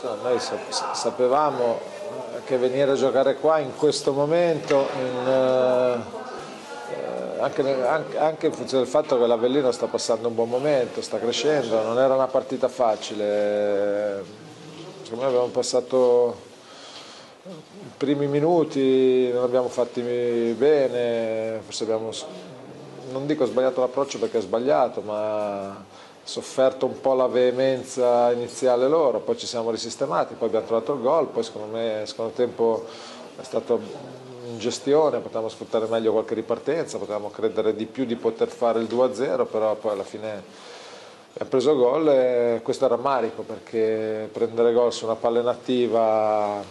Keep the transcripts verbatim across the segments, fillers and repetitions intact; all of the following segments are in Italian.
No, noi sapevamo che venire a giocare qua in questo momento, in, eh, anche, anche, anche in funzione del fatto che l'Avellino sta passando un buon momento, sta crescendo, non era una partita facile. Secondo me abbiamo passato i primi minuti, non abbiamo fatti bene, forse abbiamo, non dico sbagliato l'approccio perché è sbagliato, ma sofferto un po' la veemenza iniziale loro, poi ci siamo risistemati, poi abbiamo trovato il gol, poi secondo me il secondo tempo è stato in gestione, potevamo sfruttare meglio qualche ripartenza, potevamo credere di più di poter fare il due a zero, però poi alla fine abbiamo preso gol e questo è rammarico, perché prendere gol su una palla inattiva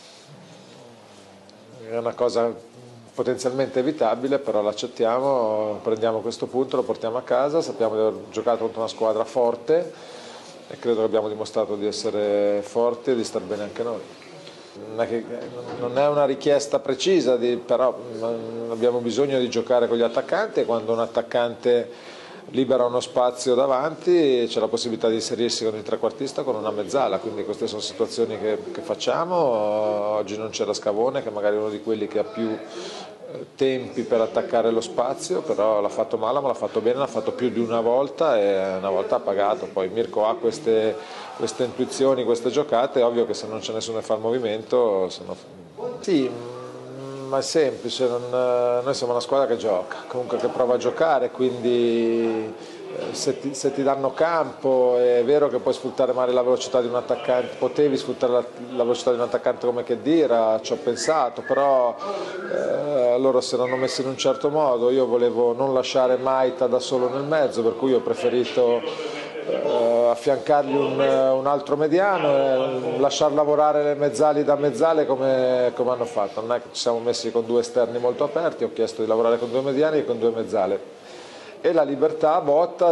è una cosa potenzialmente evitabile, però l'accettiamo, prendiamo questo punto, lo portiamo a casa, sappiamo di aver giocato contro una squadra forte e credo che abbiamo dimostrato di essere forti e di star bene anche noi. Non è, che, non è una richiesta precisa, di, però abbiamo bisogno di giocare con gli attaccanti e quando un attaccante libera uno spazio davanti c'è la possibilità di inserirsi con il trequartista con una mezzala, quindi queste sono situazioni che, che facciamo. Oggi non c'era Scavone, che magari è uno di quelli che ha più tempi per attaccare lo spazio, però l'ha fatto male, ma l'ha fatto bene, l'ha fatto più di una volta e una volta ha pagato. Poi Mirko ha queste, queste intuizioni, queste giocate, è ovvio che se non c'è nessuno che fa il movimento sono... Sì, ma è semplice, non, noi siamo una squadra che gioca, comunque che prova a giocare, quindi se ti, se ti danno campo è vero che puoi sfruttare male la velocità di un attaccante, potevi sfruttare la, la velocità di un attaccante come Khedira, ci ho pensato, però eh, loro si erano messi in un certo modo, io volevo non lasciare Maita da solo nel mezzo, per cui ho preferito Uh, affiancargli un, un altro mediano e lasciar lavorare le mezzali da mezzale come, come hanno fatto. Non è che ci siamo messi con due esterni molto aperti, ho chiesto di lavorare con due mediani e con due mezzale e la libertà a Botta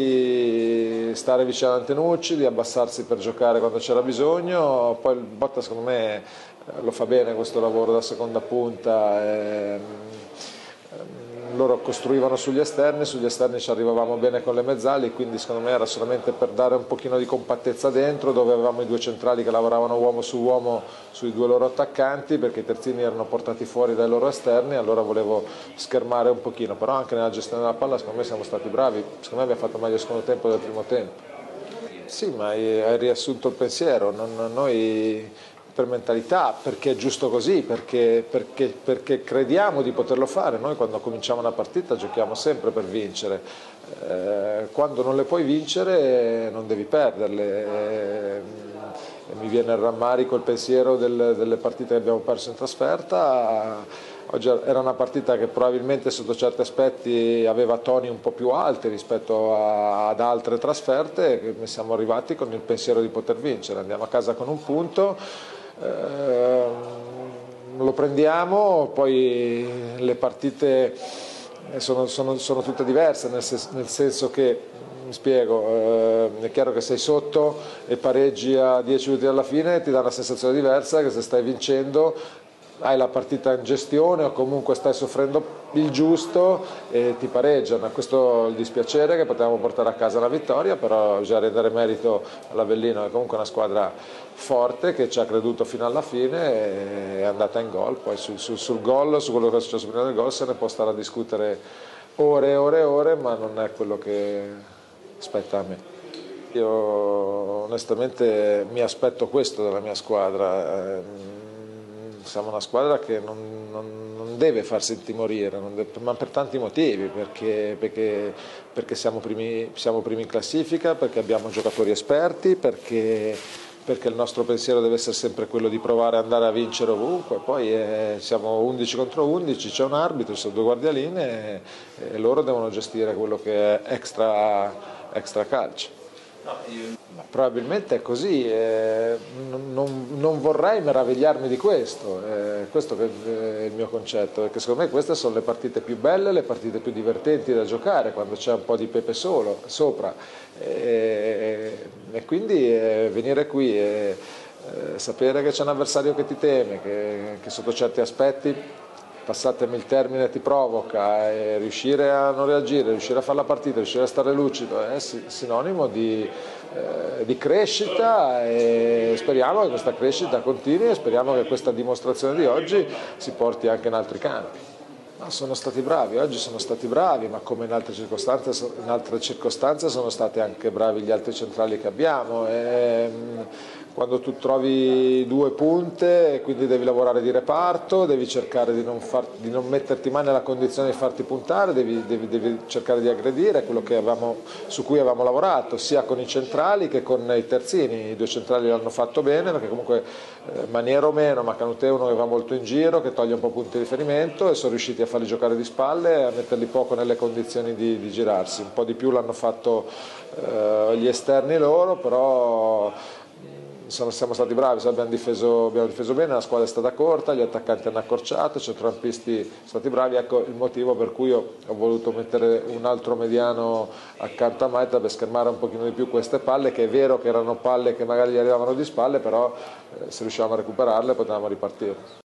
di stare vicino a Antenucci, di abbassarsi per giocare quando c'era bisogno. Poi Botta secondo me lo fa bene questo lavoro da seconda punta e, loro costruivano sugli esterni, sugli esterni ci arrivavamo bene con le mezzali, quindi secondo me era solamente per dare un pochino di compattezza dentro, dove avevamo i due centrali che lavoravano uomo su uomo sui due loro attaccanti, perché i terzini erano portati fuori dai loro esterni, allora volevo schermare un pochino, però anche nella gestione della palla secondo me siamo stati bravi, secondo me abbiamo fatto meglio il secondo tempo del primo tempo. Sì, ma hai riassunto il pensiero, non, noi... per mentalità, perché è giusto così, perché, perché, perché crediamo di poterlo fare. Noi quando cominciamo una partita giochiamo sempre per vincere, eh, quando non le puoi vincere non devi perderle. Eh, mi viene il rammarico, il pensiero del, delle partite che abbiamo perso in trasferta. Oggi era una partita che probabilmente sotto certi aspetti aveva toni un po' più alti rispetto a, ad altre trasferte, che siamo arrivati con il pensiero di poter vincere. Andiamo a casa con un punto, eh, lo prendiamo, poi le partite sono, sono, sono tutte diverse, nel, ses, nel senso che, mi spiego, eh, è chiaro che sei sotto e pareggi a dieci minuti alla fine ti dà una sensazione diversa che se stai vincendo hai la partita in gestione o comunque stai soffrendo il giusto e ti pareggiano. Questo è il dispiacere, che potevamo portare a casa la vittoria, però bisogna rendere merito all'Avellino, che è comunque una squadra forte che ci ha creduto fino alla fine e è andata in gol. Poi sul, sul, sul gol, su quello che è successo prima del gol se ne può stare a discutere ore e ore e ore, ma non è quello che spetta a me. Io onestamente mi aspetto questo dalla mia squadra. Siamo una squadra che non, non, non deve farsi intimorire, non deve, ma per tanti motivi, perché, perché, perché siamo, primi, siamo primi in classifica, perché abbiamo giocatori esperti, perché, perché il nostro pensiero deve essere sempre quello di provare ad andare a vincere ovunque. Poi eh, siamo undici contro undici, c'è un arbitro, ci sono due guardialine e, e loro devono gestire quello che è extra, extra calcio. No, io... Probabilmente è così, eh, non, non vorrei meravigliarmi di questo, eh, questo che è il mio concetto, perché secondo me queste sono le partite più belle, le partite più divertenti da giocare, quando c'è un po' di pepe solo, sopra, e, e quindi eh, venire qui e eh, sapere che c'è un avversario che ti teme, che, che sotto certi aspetti, passatemi il termine, ti provoca, e riuscire a non reagire, riuscire a fare la partita, riuscire a stare lucido è sinonimo di, eh, di crescita, e speriamo che questa crescita continui e speriamo che questa dimostrazione di oggi si porti anche in altri campi. Ma sono stati bravi, oggi sono stati bravi, ma come in altre circostanze, in altre circostanze sono stati anche bravi gli altri centrali che abbiamo. E, quando tu trovi due punte, quindi devi lavorare di reparto, devi cercare di non, far, di non metterti mai nella condizione di farti puntare, devi, devi, devi cercare di aggredire, quello che avevamo, su cui avevamo lavorato, sia con i centrali che con i terzini. I due centrali l'hanno fatto bene, perché comunque eh, Maniero meno, ma Canute è uno che va molto in giro, che toglie un po' punti di riferimento, e sono riusciti a farli giocare di spalle e a metterli poco nelle condizioni di, di girarsi. Un po' di più l'hanno fatto eh, gli esterni loro, però Sono, siamo stati bravi, abbiamo difeso, abbiamo difeso bene, la squadra è stata corta, gli attaccanti hanno accorciato, i centrocampisti sono stati bravi. Ecco il motivo per cui ho, ho voluto mettere un altro mediano accanto a Maita, per schermare un pochino di più queste palle, che è vero che erano palle che magari gli arrivavano di spalle, però eh, se riuscivamo a recuperarle potevamo ripartire.